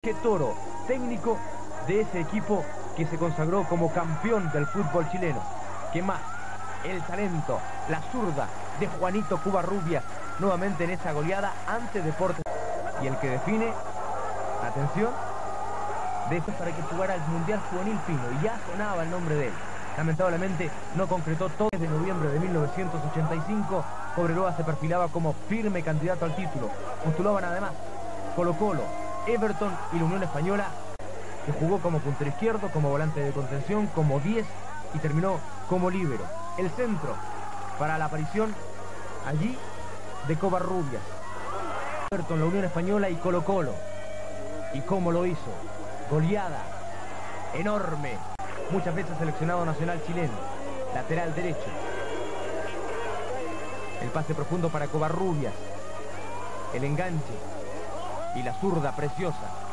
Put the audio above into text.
Jorge Toro, técnico de ese equipo que se consagró como campeón del fútbol chileno. ¿Qué más? El talento, la zurda de Juanito Covarrubias, nuevamente en esa goleada ante Deportes. Y el que define, atención, de esto para que jugara el Mundial Juvenil Pino, y ya sonaba el nombre de él. Lamentablemente no concretó todo. Desde noviembre de 1985, Cobreloa se perfilaba como firme candidato al título. Postulaban además Colo-Colo, Everton y la Unión Española, que jugó como puntero izquierdo, como volante de contención, como 10 y terminó como líbero. El centro para la aparición allí de Covarrubias. Everton, la Unión Española y Colo-Colo. ¿Y cómo lo hizo? Goleada enorme. Muchas veces seleccionado nacional chileno. Lateral derecho. El pase profundo para Covarrubias. El enganche. Y la zurda preciosa